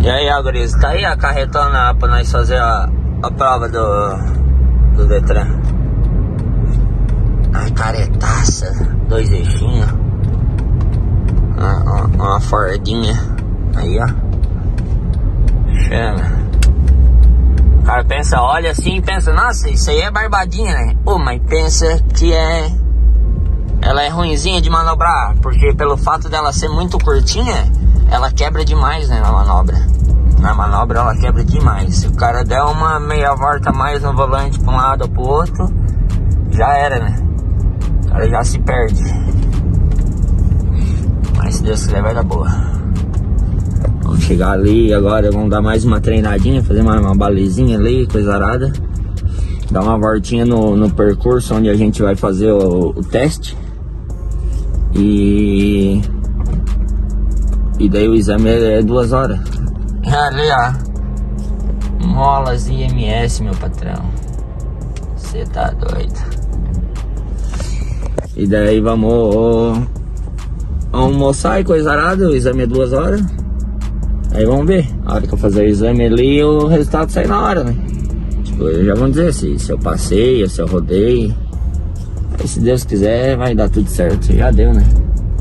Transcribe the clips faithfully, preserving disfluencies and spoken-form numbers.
E aí, Agris, tá aí a carretona pra nós fazer a, a prova do, do Detran. Ai, caretaça, dois eixinhos, uma, uma, uma Fordinha. Aí, ó. Chama. O cara pensa, olha assim e pensa, nossa, isso aí é barbadinha, né? Pô, mas pensa que é... Ela é ruinzinha de manobrar, porque pelo fato dela ser muito curtinha, ela quebra demais, né, na manobra. Na manobra ela quebra demais. Se o cara der uma meia volta a mais no volante pra um lado ou pro outro, já era, né? O cara já se perde. Mas se Deus quiser vai dar boa. Vamos chegar ali agora, vamos dar mais uma treinadinha, fazer uma, uma balizinha ali, coisa arada. Dar uma voltinha no, no percurso onde a gente vai fazer o, o teste. E... E daí o exame é, é duas horas. Ali, ó. Molas I M S, meu patrão. Você tá doido. E daí vamos almoçar e coisa arada. O exame é duas horas. Aí vamos ver. A hora que eu fazer o exame ali, o resultado sai na hora, né? Tipo, eu já vou dizer se, se eu passei ou se eu rodei. Aí se Deus quiser vai dar tudo certo. Já deu, né?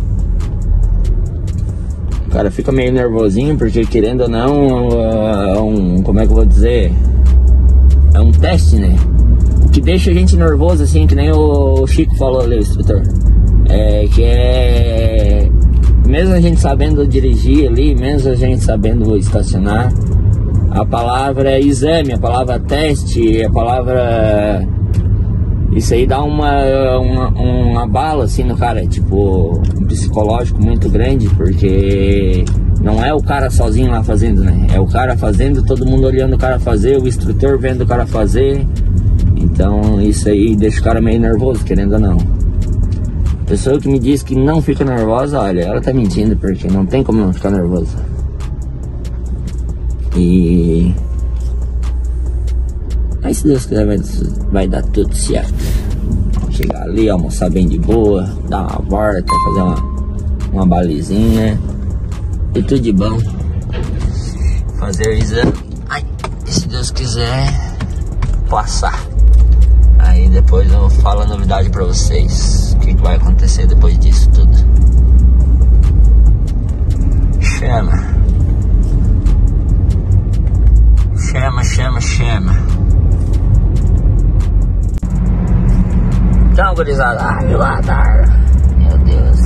O cara fica meio nervosinho porque, querendo ou não, é um, como é que eu vou dizer, é um teste, né? O que deixa a gente nervoso, assim, que nem o Chico falou ali, o instrutor, é que é, mesmo a gente sabendo dirigir ali, mesmo a gente sabendo estacionar, a palavra é exame, a palavra teste, a palavra... Isso aí dá uma, uma, uma bala assim no cara, tipo, um psicológico muito grande, porque não é o cara sozinho lá fazendo, né? É o cara fazendo, todo mundo olhando o cara fazer, o instrutor vendo o cara fazer. Então isso aí deixa o cara meio nervoso, querendo ou não. Pessoa que me diz que não fica nervosa, olha, ela tá mentindo, porque não tem como não ficar nervosa. E... Aí se Deus quiser vai, vai dar tudo certo. Chegar ali, almoçar bem de boa, dar uma volta, fazer uma, uma balizinha e tudo de bom. Fazer o exame. Ai, e se Deus quiser passar. Aí depois eu falo a novidade pra vocês. O que, que vai acontecer depois disso tudo. Chama. Chama, chama, chama. Então, gurizada, ai, lá, meu Deus.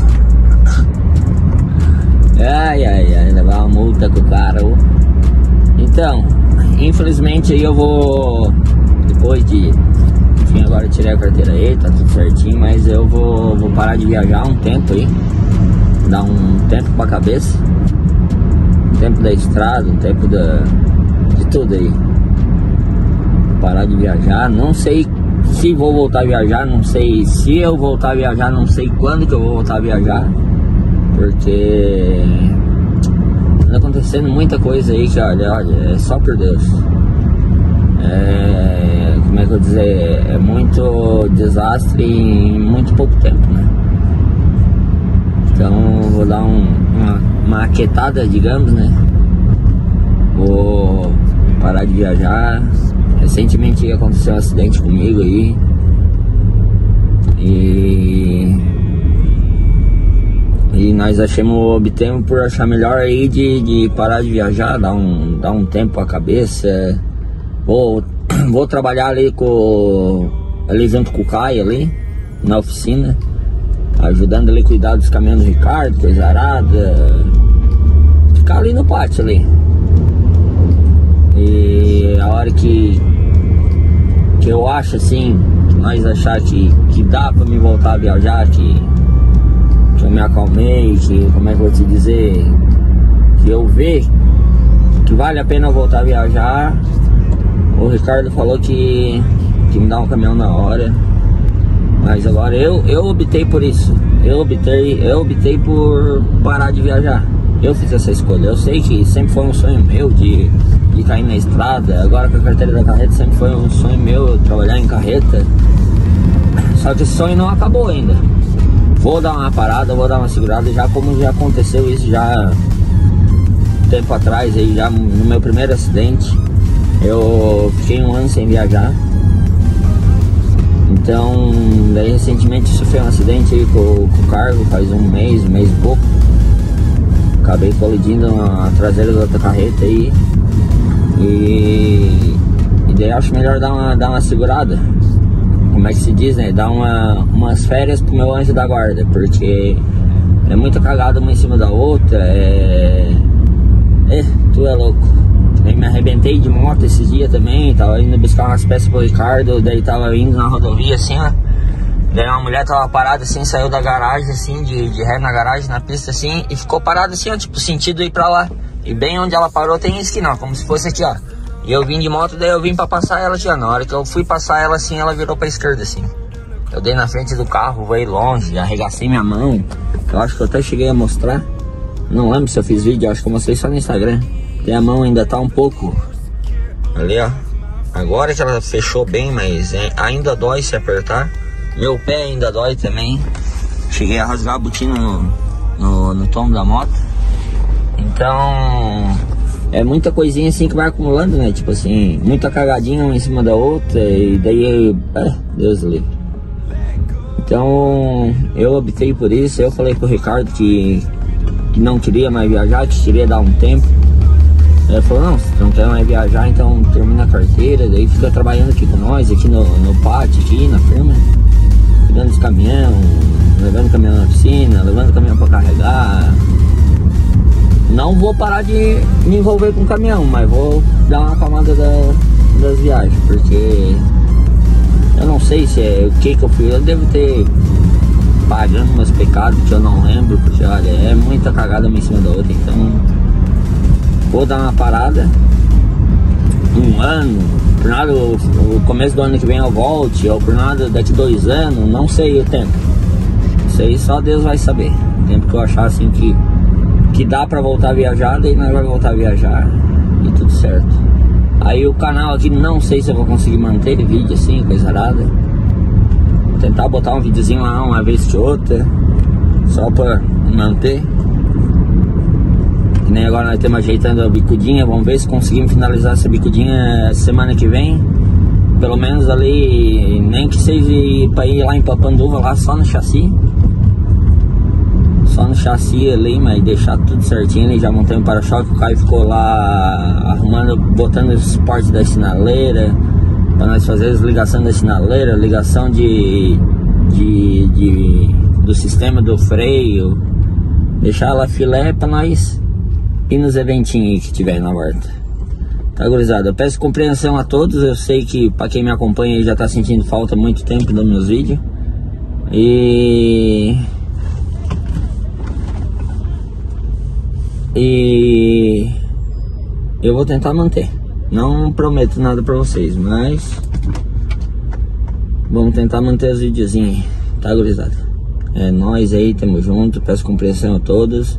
Ai, ai, ai, levar uma multa com o cara. Então, infelizmente aí eu vou, depois de, enfim, agora eu tirei a carteira aí, tá tudo certinho, mas eu vou, vou parar de viajar um tempo aí, dar um tempo pra cabeça, um tempo da estrada, um tempo da, de tudo aí. Parar de viajar, não sei se vou voltar a viajar, não sei se eu voltar a viajar, não sei quando que eu vou voltar a viajar, porque tá acontecendo muita coisa aí que, olha, olha, é só por Deus. É, como é que eu vou dizer, é muito desastre em muito pouco tempo, né? Então vou dar um, uma, uma aquietada, digamos, né? Vou parar de viajar. Recentemente aconteceu um acidente comigo aí. E... E nós achamos, obtemos por achar melhor aí de, de parar de viajar, dar um, dar um tempo à cabeça. Vou, vou trabalhar ali com... ali junto com o Caio ali, na oficina, ajudando ali a cuidar dos caminhões do Ricardo, coisa arada. Ficar ali no pátio ali. E a hora que, que eu acho assim, que nós achar que, que dá pra me voltar a viajar, que, que eu me acalmei, que, como é que eu vou te dizer, que eu ver que vale a pena voltar a viajar, o Ricardo falou que, que me dá um caminhão na hora. Mas agora eu, eu optei por isso, eu optei, eu optei por parar de viajar. Eu fiz essa escolha, eu sei que sempre foi um sonho meu de, de cair na estrada. Agora com a carteira da carreta sempre foi um sonho meu trabalhar em carreta. Só que esse sonho não acabou ainda. Vou dar uma parada, vou dar uma segurada, já como já aconteceu isso já tempo atrás, aí já no meu primeiro acidente, eu fiquei um ano sem viajar. Então, daí recentemente eu sofri um acidente aí com, com o carro, faz um mês, um mês e pouco. Acabei colidindo a traseira da outra carreta aí. E, e daí acho melhor dar uma, dar uma segurada. Como é que se diz, né? Dar uma, umas férias pro meu anjo da guarda, porque é muita cagada uma em cima da outra. É... É, tu é louco. Eu me arrebentei de moto esses dias também. Tava indo buscar umas peças pro Ricardo. Daí tava indo na rodovia assim, ó. Daí uma mulher tava parada assim, saiu da garagem assim, de, de ré na garagem, na pista assim, e ficou parada assim, ó, tipo, sentido ir pra lá. E bem onde ela parou tem esquina, ó, como se fosse aqui, ó. E eu vim de moto, daí eu vim pra passar ela aqui, ó. Na hora que eu fui passar ela assim, ela virou pra esquerda assim. Eu dei na frente do carro, voei longe, arregacei minha mão. Eu acho que eu até cheguei a mostrar. Não lembro se eu fiz vídeo, acho que eu mostrei só no Instagram. E a mão ainda tá um pouco ali, ó. Agora que ela fechou bem, mas é, ainda dói se apertar. Meu pé ainda dói também. Cheguei a rasgar a botina no, no, no tombo da moto. Então é muita coisinha assim que vai acumulando, né? Tipo assim, muita cagadinha uma em cima da outra. E daí, é, Deus livre. Então eu optei por isso. Eu falei pro Ricardo que, que não queria mais viajar, que queria dar um tempo. Ele falou, não, se não quer mais viajar, então termina a carteira. Daí fica trabalhando aqui com nós, aqui no, no pátio, aqui na firma, cuidando dos caminhão, levando o caminhão na piscina, levando o caminhão pra carregar. Não vou parar de me envolver com o caminhão, mas vou dar uma acalmada da, das viagens, porque eu não sei se é o que que eu fui. Eu devo ter pagando meus pecados que eu não lembro, porque olha, é muita cagada uma em cima da outra. Então vou dar uma parada um ano, por nada o, o começo do ano que vem eu volte, ou por nada daqui dois anos, não sei o tempo. Isso aí só Deus vai saber. O tempo que eu achar assim que, que dá pra voltar a viajar, daí nós vamos voltar a viajar e tudo certo. Aí o canal aqui, não sei se eu vou conseguir manter vídeo assim, coisa arada. Vou tentar botar um videozinho lá uma vez que outra, só pra manter. Nem agora nós estamos ajeitando a bicudinha. Vamos ver se conseguimos finalizar essa bicudinha semana que vem. Pelo menos ali, nem que seja para ir lá em Papanduva, lá só no chassi. Só no chassi ali, mas deixar tudo certinho. E já montei um para-choque, o Caio ficou lá arrumando, botando os suportes da sinaleira, para nós fazer as ligações da sinaleira, ligação de, de, de do sistema do freio. Deixar ela filé para nós e nos eventinhos aí que tiver na volta. Tá, gurizada? Eu peço compreensão a todos. Eu sei que pra quem me acompanha aí já tá sentindo falta há muito tempo dos meus vídeos. E... E... eu vou tentar manter. Não prometo nada pra vocês, mas... vamos tentar manter os videozinhos aí. Tá, gurizada? É nóis aí, tamo junto. Peço compreensão a todos.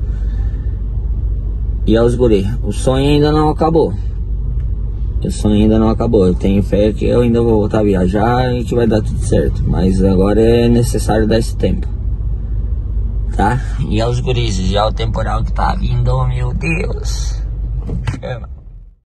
E aos guri, o sonho ainda não acabou. O sonho ainda não acabou. Eu tenho fé que eu ainda vou voltar a viajar e que vai dar tudo certo. Mas agora é necessário dar esse tempo. Tá? E aos guris, já o temporal que tá vindo, oh meu Deus. Chama.